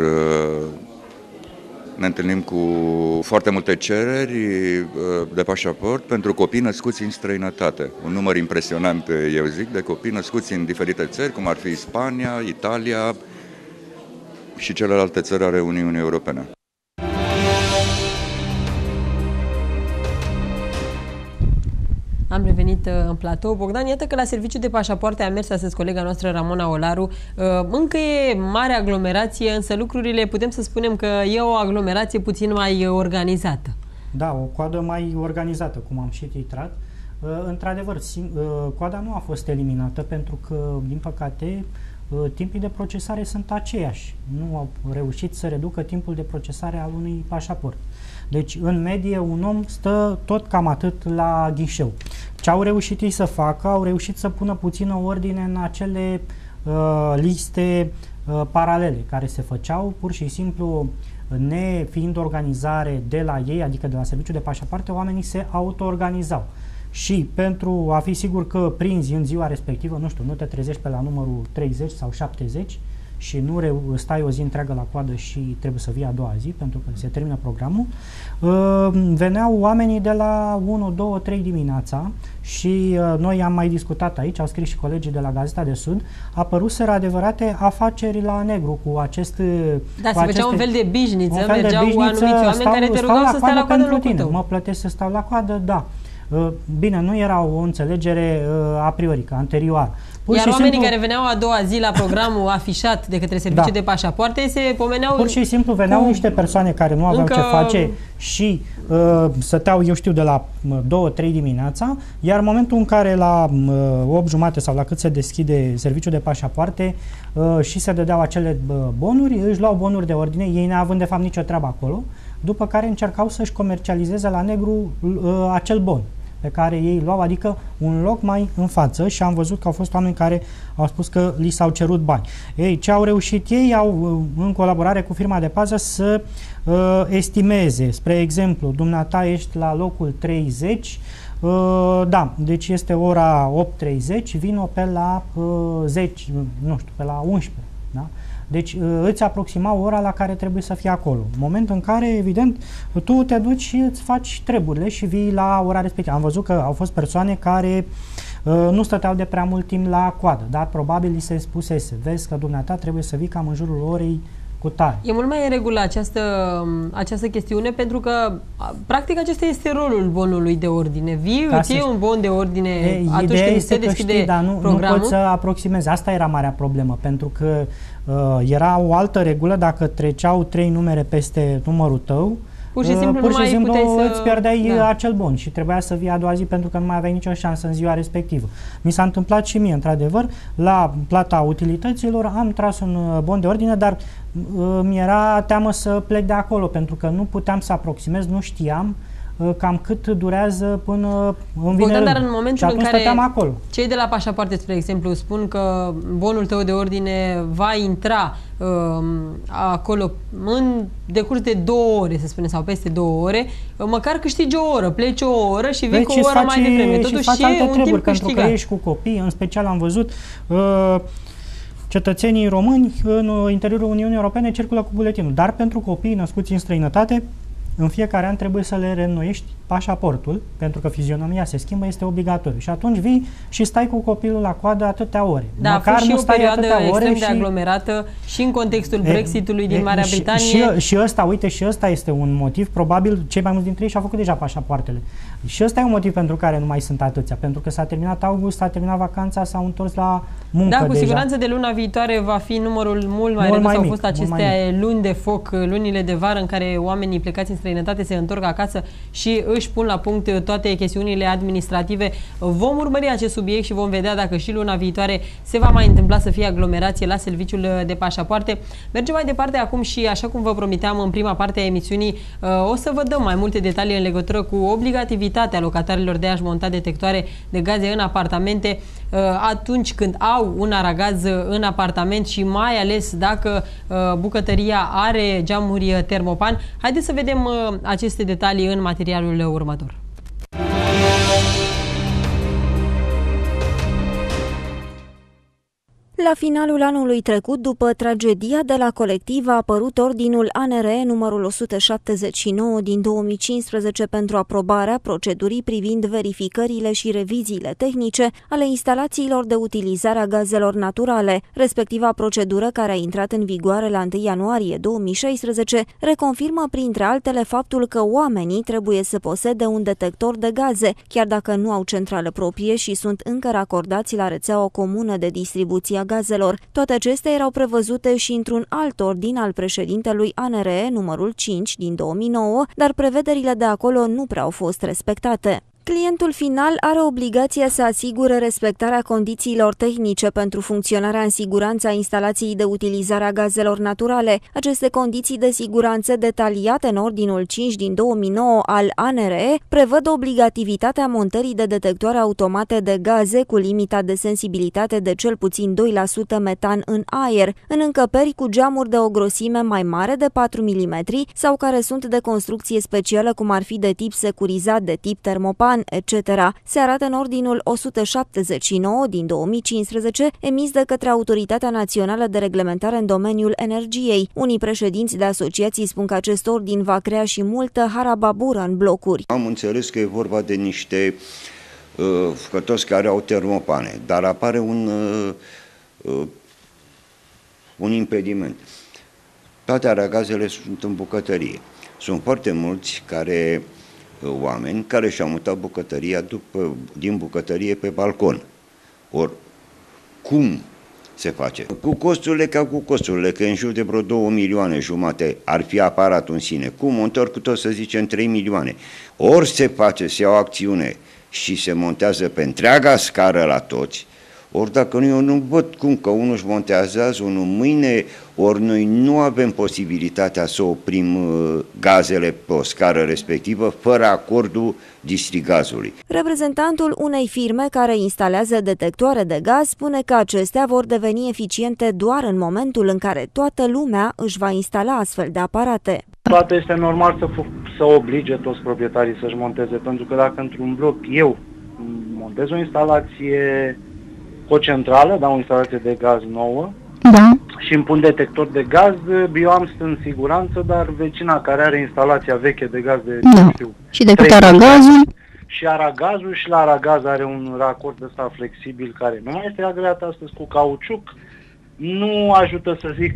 ne întâlnim cu foarte multe cereri de pașaport pentru copii născuți în străinătate. Un număr impresionant, eu zic, de copii născuți în diferite țări, cum ar fi Spania, Italia și celelalte țări ale Uniunii Europene. Am revenit în platou. Bogdan, iată că la serviciu de pașapoarte a mers astăzi colega noastră Ramona Olaru. Încă e mare aglomerație, însă lucrurile putem să spunem că e o aglomerație puțin mai organizată. Da, o coadă mai organizată, cum am și titrat. Într-adevăr, coada nu a fost eliminată pentru că, din păcate, timpii de procesare sunt aceiași. Nu au reușit să reducă timpul de procesare al unui pașaport. Deci, în medie, un om stă tot cam atât la ghișeu. Ce au reușit ei să facă? Au reușit să pună puțină ordine în acele uh, liste uh, paralele care se făceau, pur și simplu, nefiind organizare de la ei, adică de la serviciul de pașapoarte, oamenii se auto-organizau. Și pentru a fi sigur că prinzi în ziua respectivă, nu știu, nu te trezești pe la numărul treizeci sau șaptezeci, și nu stai o zi întreagă la coadă și trebuie să vii a doua zi pentru că se termină programul, veneau oamenii de la unu, doi, trei dimineața și noi am mai discutat aici, au scris și colegii de la Gazeta de Sud, apăruseră adevărate afaceri la negru cu acest... Da, cu se făcea un fel de bișniță, mergeau anumiți oameni care te rugau să stai la coadă pentru tine. Mă plătesc să stau la coadă, da. Bine, nu era o înțelegere a priori, anterioară. Pur Iar oamenii simplu, care veneau a doua zi la programul afișat de către serviciul da. de pașapoarte se pomeneau... Pur și simplu veneau cu... niște persoane care nu aveau încă... ce face și uh, stăteau, eu știu, de la două trei dimineața, iar în momentul în care la uh, opt jumate sau la cât se deschide serviciul de pașapoarte uh, și se dădeau acele uh, bonuri, își luau bonuri de ordine, ei neavând de fapt nicio treabă acolo, după care încercau să-și comercializeze la negru uh, acel bon pe care ei luau, adică un loc mai în față, și am văzut că au fost oameni care au spus că li s-au cerut bani. Ei, ce au reușit ei, au, în colaborare cu firma de pază, să uh, estimeze. Spre exemplu, dumneata ești la locul treizeci, uh, da, deci este ora opt treizeci, vin-o pe la uh, zece, nu știu, pe la unsprezece, da? Deci îți aproxima ora la care trebuie să fii acolo. Moment în care, evident, tu te duci și îți faci treburile și vii la ora respectivă. Am văzut că au fost persoane care uh, nu stăteau de prea mult timp la coadă, dar probabil li se spusese, vezi că dumneata trebuie să vii cam în jurul orei cu tare. E mult mai în regulă această, această chestiune pentru că, practic, acesta este rolul bonului de ordine. Vii, Ca îți iei un bon de ordine e, atunci când se deschide știi, dar nu, programul. Nu poți să aproximezi. Asta era marea problemă, pentru că uh, era o altă regulă, dacă treceau trei numere peste numărul tău, Pur și simplu, pur și nu simplu mai puteai îți să... pierdeai da. acel bon și trebuia să vii a doua zi pentru că nu mai aveai nicio șansă în ziua respectivă. Mi s-a întâmplat și mie, într-adevăr, la plata utilităților am tras un bon de ordine, dar uh, mi-era teamă să plec de acolo pentru că nu puteam să aproximez, nu știam uh, cam cât durează până în vine Dar în momentul și în care acolo. Cei de la pașapoarte, spre exemplu, spun că bonul tău de ordine va intra uh, acolo în decurs de două ore, să spunem, sau peste două ore, uh, măcar câștigi o oră, pleci o oră și vii cu o oră mai devreme. Totuși e un treburi, timp pentru câștigat. Că ești cu copii, în special am văzut uh, cetățenii români în interiorul Uniunii Europene circulă cu buletinul, dar pentru copii născuți în străinătate în fiecare an trebuie să le reînnoiești pașaportul, pentru că fizionomia se schimbă, este obligatoriu. Și atunci vii și stai cu copilul la coadă atâtea ore. Da, Măcar a fost și nu o stai perioadă extrem și... de aglomerată și în contextul Brexitului din e, Marea și, Britanie. Și, și ăsta, uite, și ăsta este un motiv, probabil cei mai mulți dintre ei și-au făcut deja pașapoartele. Și ăsta e un motiv pentru care nu mai sunt atâția, pentru că s-a terminat august, s-a terminat vacanța, s-au întors la muncă. Da, cu deja. siguranță de luna viitoare va fi numărul mult mai mult redus. mai Au mic, fost aceste luni de foc, lunile de vară în care oamenii plecați în străinătate se întorc acasă și își pun la punct toate chestiunile administrative. Vom urmări acest subiect și vom vedea dacă și luna viitoare se va mai întâmpla să fie aglomerație la serviciul de pașapoarte. Mergem mai departe acum și, așa cum vă promiteam în prima parte a emisiunii, o să vă dăm mai multe detalii în legătură cu obligativitatea locatarilor de a-și monta detectoare de gaze în apartamente atunci când au un aragaz în apartament și mai ales dacă bucătăria are geamuri termopan. Haideți să vedem aceste detalii în materialul următor. La finalul anului trecut, după tragedia de la Colectiv, a apărut ordinul A N R E numărul o sută șaptezeci și nouă din două mii cincisprezece pentru aprobarea procedurii privind verificările și reviziile tehnice ale instalațiilor de utilizare a gazelor naturale. Respectiva procedură, care a intrat în vigoare la întâi ianuarie două mii șaisprezece, reconfirmă printre altele faptul că oamenii trebuie să posede un detector de gaze, chiar dacă nu au centrală proprie și sunt încă racordați la rețeaua comună de distribuție a gazelor. Toate acestea erau prevăzute și într-un alt ordin al președintelui A N R E, numărul cinci din două mii nouă, dar prevederile de acolo nu prea au fost respectate. Clientul final are obligația să asigure respectarea condițiilor tehnice pentru funcționarea în siguranță a instalației de utilizare a gazelor naturale. Aceste condiții de siguranță detaliate în ordinul cinci din două mii nouă al A N R E prevăd obligativitatea montării de detectoare automate de gaze cu limita de sensibilitate de cel puțin doi la sută metan în aer, în încăperi cu geamuri de o grosime mai mare de patru milimetri sau care sunt de construcție specială, cum ar fi de tip securizat, de tip termopan, et cetera. Se arată în ordinul o sută șaptezeci și nouă din două mii cincisprezece, emis de către Autoritatea Națională de Reglementare în domeniul energiei. Unii președinți de asociații spun că acest ordin va crea și multă harababură în blocuri. Am înțeles că e vorba de niște uh, făcătoși care au termopane, dar apare un, uh, uh, un impediment. Toate aragazele sunt în bucătărie. Sunt foarte mulți care oameni care și-au mutat bucătăria după, din bucătărie pe balcon. Or, cum se face? Cu costurile ca cu costurile, că în jur de vreo două milioane jumate ar fi aparatul în sine. Cum întorc cu tot, să zicem, trei milioane. Ori se face, se ia o acțiune și se montează pe întreaga scară la toți, ori dacă nu, eu nu văd cum că unul își montează azi, unul mâine, ori noi nu avem posibilitatea să oprim gazele pe o scară respectivă fără acordul distrigazului. Reprezentantul unei firme care instalează detectoare de gaz spune că acestea vor deveni eficiente doar în momentul în care toată lumea își va instala astfel de aparate. Toate este normal să, să oblige toți proprietarii să-și monteze, pentru că dacă într-un bloc eu montez o instalație, o centrală, da, o instalație de gaz nouă, da, și îmi pun detector de gaz, eu am în siguranță, dar vecina care are instalația veche de gaz de, da, știu, și decât aragazul, și aragazul, și la aragaz are un racord ăsta flexibil care nu mai este agreat astăzi cu cauciuc, nu ajută, să zic,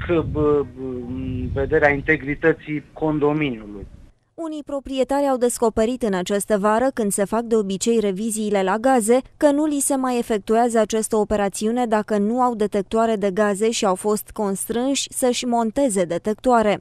în vederea integrității condominiului. Unii proprietari au descoperit în această vară, când se fac de obicei reviziile la gaze, că nu li se mai efectuează această operațiune dacă nu au detectoare de gaze și au fost constrânși să-și monteze detectoare.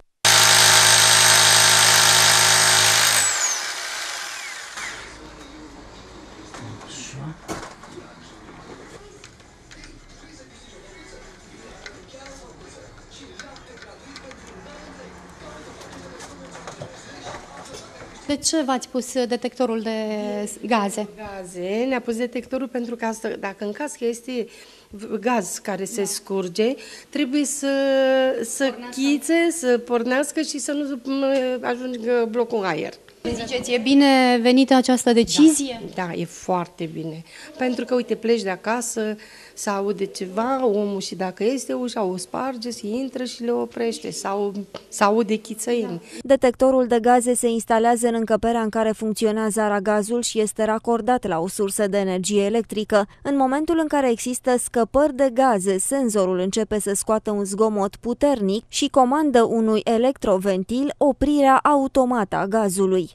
De ce v-ați pus detectorul de gaze? Gaze, ne-a pus detectorul pentru că asta, dacă în caz că este gaz care se da. scurge, trebuie să, să chițe, să pornească și să nu ajungă blocul în aer. Ziceți, e bine venită această decizie? Da, da, e foarte bine. Pentru că, uite, pleci de acasă, să aude ceva, omul și dacă este ușa, o sparge, se intră și le oprește sau să aude chițăini. Detectorul de gaze se instalează în încăperea în care funcționează aragazul și este racordat la o sursă de energie electrică. În momentul în care există scăpări de gaze, senzorul începe să scoată un zgomot puternic și comandă unui electroventil oprirea automată a gazului.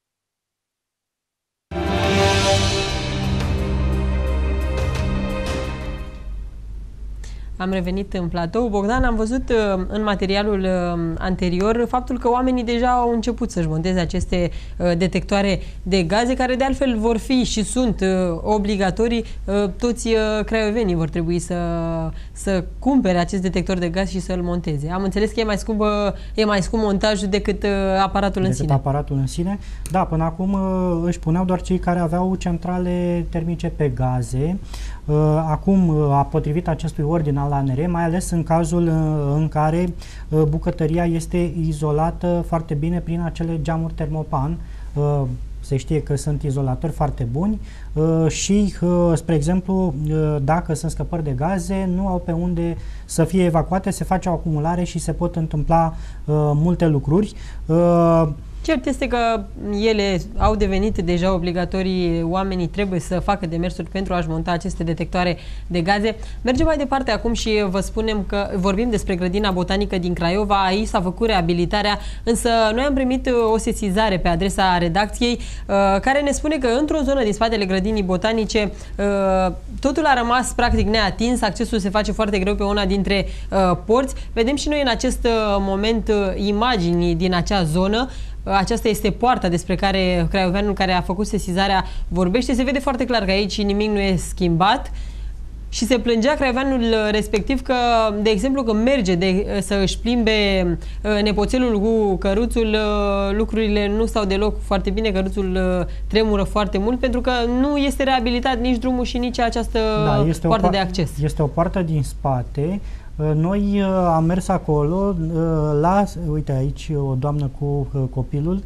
Am revenit în platou. Bogdan, am văzut în materialul anterior faptul că oamenii deja au început să-și monteze aceste detectoare de gaze, care de altfel vor fi și sunt obligatorii. Toți craiovenii vor trebui să, să cumpere acest detector de gaz și să-l monteze. Am înțeles că e mai scump, e mai scump montajul decât aparatul decât în sine. aparatul în sine. Da, până acum își puneau doar cei care aveau centrale termice pe gaze. Acum, potrivit acestui ordin al A N R, mai ales în cazul în care bucătăria este izolată foarte bine prin acele geamuri termopan, se știe că sunt izolatori foarte buni și, spre exemplu, dacă sunt scăpări de gaze, nu au pe unde să fie evacuate, se face o acumulare și se pot întâmpla multe lucruri. Cert este că ele au devenit deja obligatorii, oamenii trebuie să facă demersuri pentru a-și monta aceste detectoare de gaze. Mergem mai departe acum și vă spunem că vorbim despre grădina botanică din Craiova. Aici s-a făcut reabilitarea, însă noi am primit o sesizare pe adresa redacției care ne spune că într-o zonă din spatele grădinii botanice totul a rămas practic neatins, accesul se face foarte greu pe una dintre porți. Vedem și noi în acest moment imagini din acea zonă. Aceasta este poarta despre care craioveanul care a făcut sesizarea vorbește. Se vede foarte clar că aici nimic nu e schimbat și se plângea craioveanul respectiv că, de exemplu, că merge de, să își plimbe nepoțelul cu căruțul, lucrurile nu stau deloc foarte bine, căruțul tremură foarte mult pentru că nu este reabilitat nici drumul și nici această da, este poartă o, de acces. Este o poartă din spate. Noi am mers acolo, la, uite aici o doamnă cu copilul,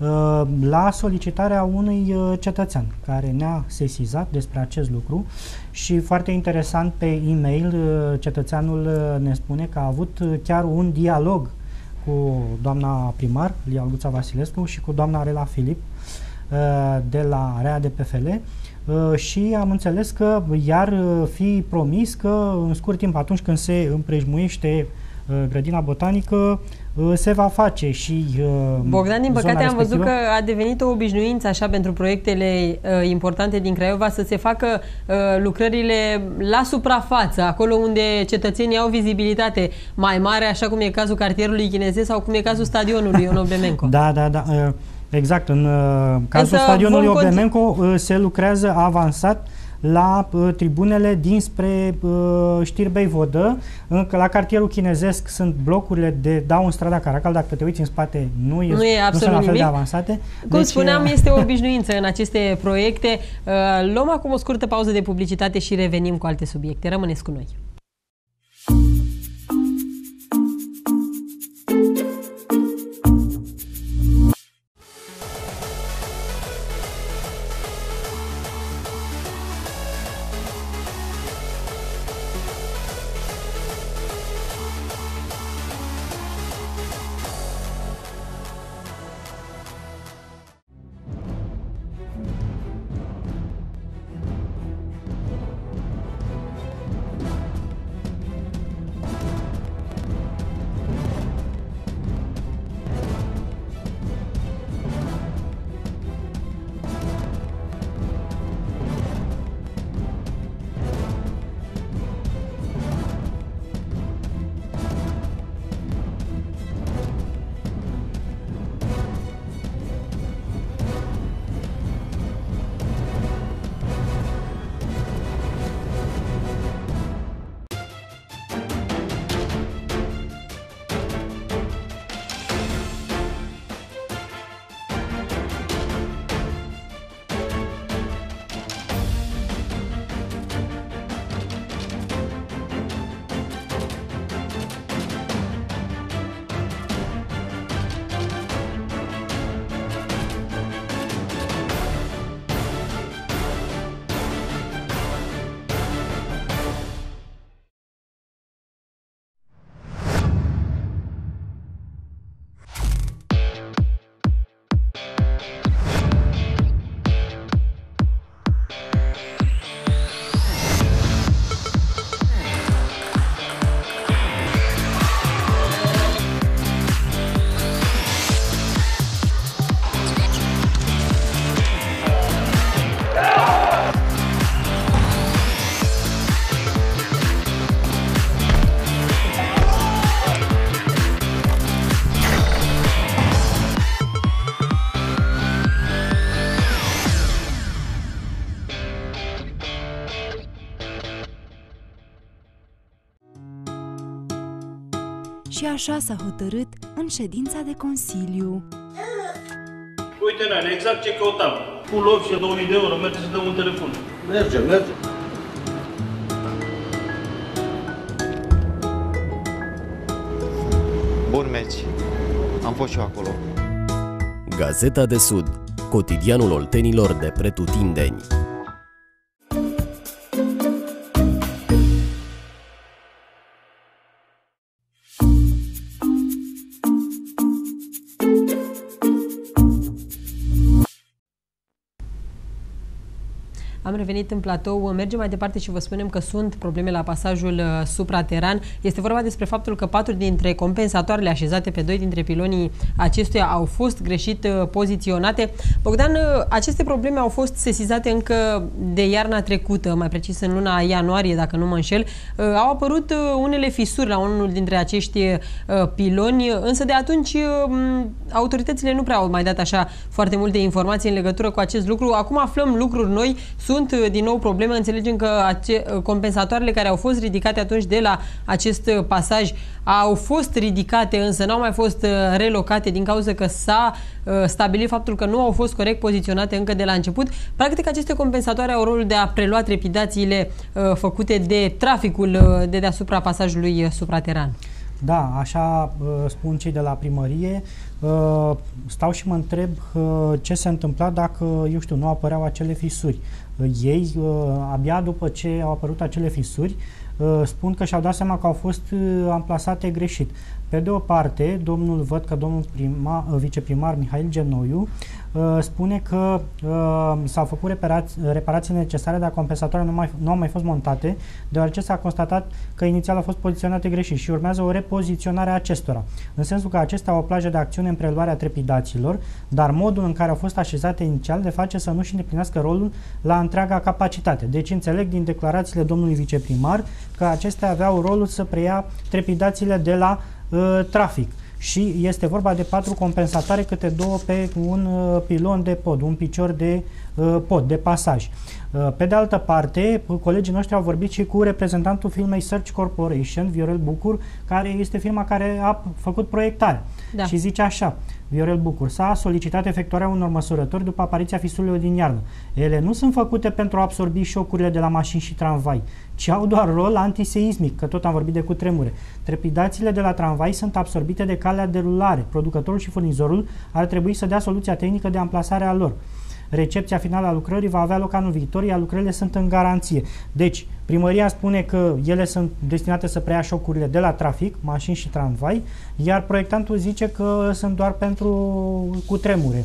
la solicitarea unui cetățean care ne-a sesizat despre acest lucru și foarte interesant pe e-mail cetățeanul ne spune că a avut chiar un dialog cu doamna primar, Lia Olguța Vasilescu, și cu doamna Rela Filip de la R E A de P F L și am înțeles că iar fi promis că în scurt timp, atunci când se împrejmuiește grădina botanică, se va face și Bogdan, din păcate am văzut că a devenit o obișnuință așa pentru proiectele uh, importante din Craiova să se facă uh, lucrările la suprafață, acolo unde cetățenii au vizibilitate mai mare, așa cum e cazul cartierului chinezesc sau cum e cazul stadionului Ion Obremenco. Da, da, da. Uh, exact. În uh, cazul Însă stadionului Obremenco uh, se lucrează avansat la uh, tribunele dinspre uh, Știrbei-Vodă. Uh, la cartierul chinezesc sunt blocurile de dau în strada Caracal, dacă te uiți în spate nu, e, nu, e nu sunt la fel de avansate. Cum deci, spuneam, uh, este o obișnuință în aceste proiecte. Uh, luăm acum o scurtă pauză de publicitate și revenim cu alte subiecte. Rămâneți cu noi! Și așa s-a hotărât în ședința de Consiliu. Uite, Nane, exact ce căutam. Cu loc și două mii de euro, merge să dăm un telefon. Merge, merge. Bun meci. Am fost și eu acolo. Gazeta de Sud, cotidianul oltenilor de pretutindeni. Am revenit în platou, mergem mai departe și vă spunem că sunt probleme la pasajul uh, suprateran. Este vorba despre faptul că patru dintre compensatoarele așezate pe doi dintre pilonii acestuia au fost greșit uh, poziționate. Bogdan, uh, aceste probleme au fost sesizate încă de iarna trecută, mai precis în luna ianuarie, dacă nu mă înșel. Uh, au apărut uh, unele fisuri la unul dintre acești uh, piloni, însă de atunci uh, autoritățile nu prea au mai dat așa foarte multe informații în legătură cu acest lucru. Acum aflăm lucruri noi. Sunt din nou probleme. Înțelegem că compensatoarele care au fost ridicate atunci de la acest pasaj au fost ridicate, însă n-au mai fost relocate din cauza că s-a stabilit faptul că nu au fost corect poziționate încă de la început. Practic, aceste compensatoare au rolul de a prelua trepidațiile făcute de traficul de deasupra pasajului suprateran. Da, așa spun cei de la primărie. Stau și mă întreb ce se întâmpla dacă, eu știu, nu apăreau acele fisuri. Ei, abia după ce au apărut acele fisuri, spun că și-au dat seama că au fost amplasate greșit. Pe de o parte, domnul, văd că domnul prima, viceprimar Mihail Genoiu spune că s-au făcut reparați, reparațiile necesare, dar compensatoarele nu, mai, nu au mai fost montate, deoarece s-a constatat că inițial au fost poziționate greșit și urmează o repoziționare a acestora. În sensul că acestea au o plajă de acțiune în preluarea trepidațiilor, dar modul în care au fost așezate inițial le face să nu-și îndeplinească rolul la întreaga capacitate. Deci înțeleg din declarațiile domnului viceprimar că acestea aveau rolul să preia trepidațiile de la uh, trafic. Și este vorba de patru compensatoare, câte două pe un uh, pilon de pod, un picior de uh, pod, de pasaj. Uh, pe de altă parte, colegii noștri au vorbit și cu reprezentantul firmei Search Corporation, Viorel Bucur, care este firma care a făcut proiectarea. Da. Și zice așa, Viorel Bucur, s-a solicitat efectuarea unor măsurători după apariția fisurilor din iarnă. Ele nu sunt făcute pentru a absorbi șocurile de la mașini și tramvai, ci au doar rol antiseismic, că tot am vorbit de cutremure. Trepidațiile de la tramvai sunt absorbite de calea de rulare. Producătorul și furnizorul ar trebui să dea soluția tehnică de amplasare a lor. Recepția finală a lucrării va avea loc anul viitor, iar lucrările sunt în garanție. Deci, primăria spune că ele sunt destinate să preia șocurile de la trafic, mașini și tramvai, iar proiectantul zice că sunt doar pentru cutremure.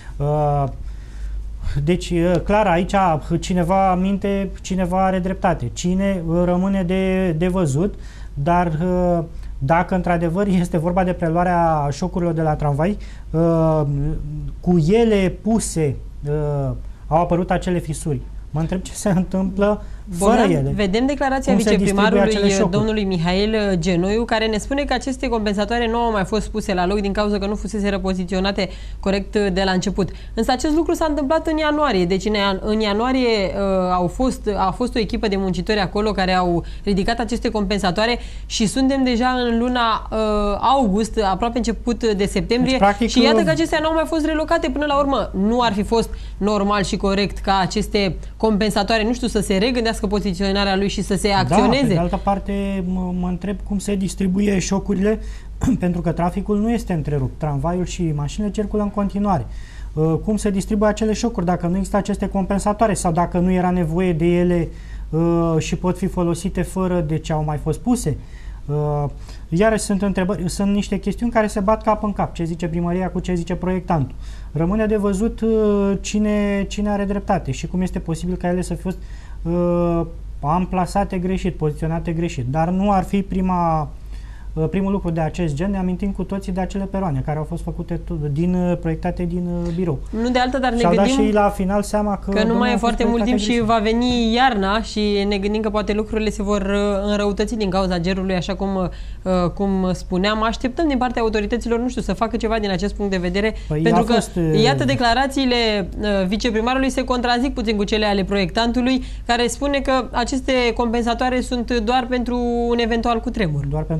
Deci, clar, aici cineva minte, cineva are dreptate. Cine rămâne de, de văzut, dar dacă într-adevăr este vorba de preluarea șocurilor de la tramvai, cu ele puse au apărut acele fisuri. Mă întreb ce se întâmplă fără Bogdan, ele. Vedem declarația Cum viceprimarului domnului Mihail Genoiu, care ne spune că aceste compensatoare nu au mai fost puse la loc din cauza că nu fusese repoziționate corect de la început. Însă acest lucru s-a întâmplat în ianuarie. Deci în ianuarie uh, au fost, a fost o echipă de muncitori acolo care au ridicat aceste compensatoare și suntem deja în luna uh, august, aproape început de septembrie, deci, practic, și iată că acestea nu au mai fost relocate până la urmă. Nu ar fi fost normal și corect ca aceste compensatoare, nu știu, să se regândească poziționarea lui și să se acționeze? Da, pe de altă parte mă, mă întreb cum se distribuie șocurile pentru că traficul nu este întrerupt. Tramvaiul și mașinile circulă în continuare. Uh, cum se distribuie acele șocuri dacă nu există aceste compensatoare sau dacă nu era nevoie de ele uh, și pot fi folosite fără de ce au mai fost puse? Uh, iarăși sunt întrebări, sunt niște chestiuni care se bat cap în cap. Ce zice primăria cu ce zice proiectantul. Rămâne de văzut uh, cine, cine are dreptate și cum este posibil ca ele să fi fost uh, amplasate greșit, poziționate greșit. Dar nu ar fi prima, uh, primul lucru de acest gen. Ne amintim cu toții de acele peroane care au fost făcute din, proiectate din uh, birou. Nu de altă, dar ne și-au gândim dat și la final seama că, că nu mai e foarte mult timp greșit. Și va veni iarna și ne gândim că poate lucrurile se vor înrăutăți din cauza gerului, așa cum, uh, cum spuneam. Așteptăm din partea autorităților, nu știu, să facă ceva din acest punct de vedere, păi pentru că, fost, iată, declarațiile uh, viceprimarului se contrazic puțin cu cele ale proiectantului, care spune că aceste compensatoare sunt doar pentru un eventual cutremur. Doar pentru un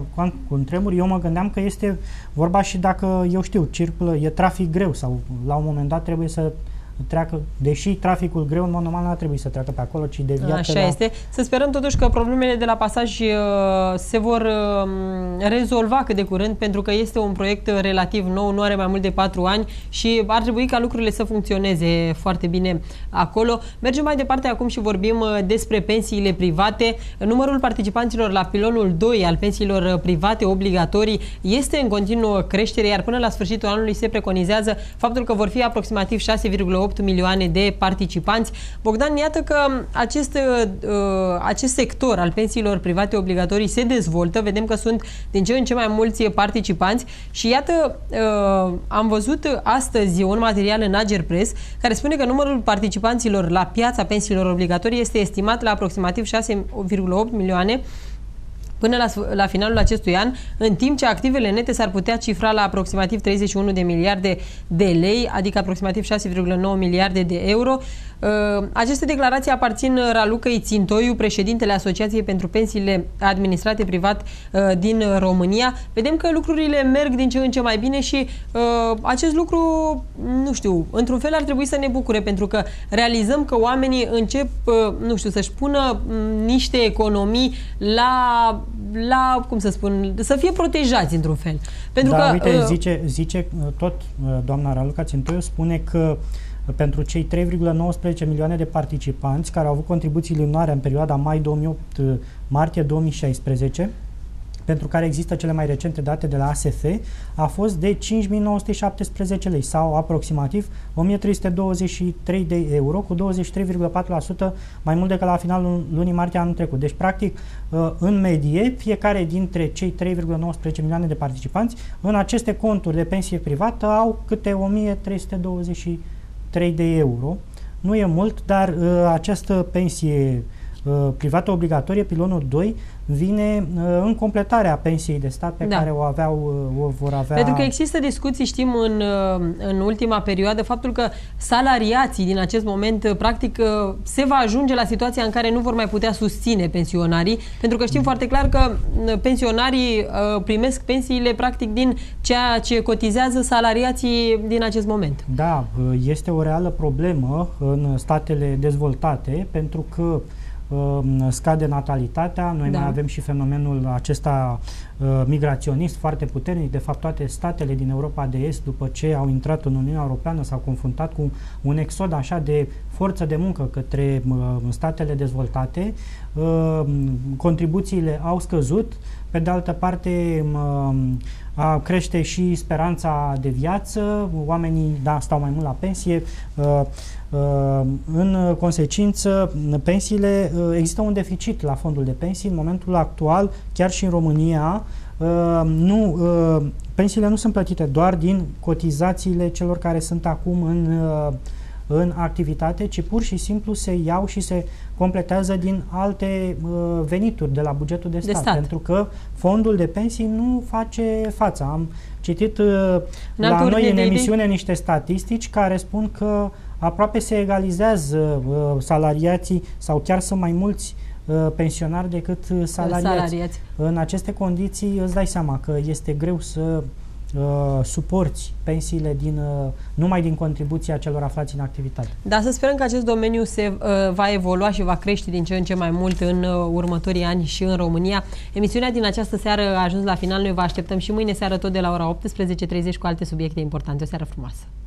cu un tremur, eu mă gândeam că este vorba și dacă, eu știu, circulă, e trafic greu sau la un moment dat trebuie să treacă, deși traficul greu în mod normal nu ar trebui să treacă pe acolo, ci deviată. Așa la... este. Să sperăm totuși că problemele de la pasaj uh, se vor uh, rezolva cât de curând, pentru că este un proiect relativ nou, nu are mai mult de patru ani și ar trebui ca lucrurile să funcționeze foarte bine acolo. Mergem mai departe acum și vorbim uh, despre pensiile private. Numărul participanților la pilonul doi al pensiilor private obligatorii este în continuă creștere, iar până la sfârșitul anului se preconizează faptul că vor fi aproximativ șase virgulă opt milioane de participanți. Bogdan, iată că acest, acest sector al pensiilor private obligatorii se dezvoltă, vedem că sunt din ce în ce mai mulți participanți și iată, am văzut astăzi un material în Agerpress care spune că numărul participanților la piața pensiilor obligatorii este estimat la aproximativ șase virgulă opt milioane până la, la finalul acestui an, în timp ce activele nete s-ar putea cifra la aproximativ treizeci și unu de miliarde de lei, adică aproximativ șase virgulă nouă miliarde de euro. Aceste declarații aparțin Ralucăi Țintoiu, președintele Asociației pentru Pensiile Administrate Privat din România. Vedem că lucrurile merg din ce în ce mai bine și acest lucru, nu știu, într-un fel ar trebui să ne bucure, pentru că realizăm că oamenii încep, nu știu, să-și pună niște economii la, la, cum să spun, să fie protejați într-un fel. Pentru da, că, uite, zice, zice tot doamna Raluca Țintoiu, spune că pentru cei trei virgulă nouăsprezece milioane de participanți care au avut contribuții lunare în perioada mai două mii opt - martie două mii șaisprezece, pentru care există cele mai recente date de la A S F, a fost de cinci mii nouă sute șaptesprezece lei sau aproximativ o mie trei sute douăzeci și trei de euro, cu douăzeci și trei virgulă patru la sută mai mult decât la finalul lunii martie anul trecut. Deci, practic, în medie, fiecare dintre cei trei virgulă nouăsprezece milioane de participanți în aceste conturi de pensie privată au câte o mie trei sute douăzeci și trei de euro. Nu e mult, dar uh, această pensie uh, privată obligatorie, pilonul doi, vine uh, în completarea pensiei de stat pe da. care o aveau, uh, o vor avea... Pentru că există discuții, știm, în, uh, în ultima perioadă, faptul că salariații din acest moment, uh, practic, uh, se va ajunge la situația în care nu vor mai putea susține pensionarii, pentru că știm mm. foarte clar că uh, pensionarii uh, primesc pensiile, practic, din ceea ce cotizează salariații din acest moment. Da, uh, este o reală problemă în statele dezvoltate, pentru că scade natalitatea, noi da. mai avem și fenomenul acesta uh, migraționist foarte puternic. De fapt, toate statele din Europa de Est, după ce au intrat în Uniunea Europeană, s-au confruntat cu un exod așa de forță de muncă către uh, statele dezvoltate. Uh, contribuțiile au scăzut. Pe de altă parte, uh, a crește și speranța de viață, oamenii da, stau mai mult la pensie. Uh, uh, în consecință, pensiile, uh, există un deficit la fondul de pensii. În momentul actual, chiar și în România, uh, nu, uh, pensiile nu sunt plătite doar din cotizațiile celor care sunt acum în, uh, în activitate, ci pur și simplu se iau și se completează din alte uh, venituri de la bugetul de stat, de stat, pentru că fondul de pensii nu face față. Am citit uh, la noi în emisiune niște statistici care spun că aproape se egalizează uh, salariații sau chiar sunt mai mulți uh, pensionari decât salariați. salariați. În aceste condiții îți dai seama că este greu să Uh, suporți pensiile din, uh, numai din contribuția celor aflați în activitate. Da, să sperăm că acest domeniu se uh, va evolua și va crește din ce în ce mai mult în uh, următorii ani și în România. Emisiunea din această seară a ajuns la final. Noi vă așteptăm și mâine seară tot de la ora optsprezece și treizeci cu alte subiecte importante. O seară frumoasă!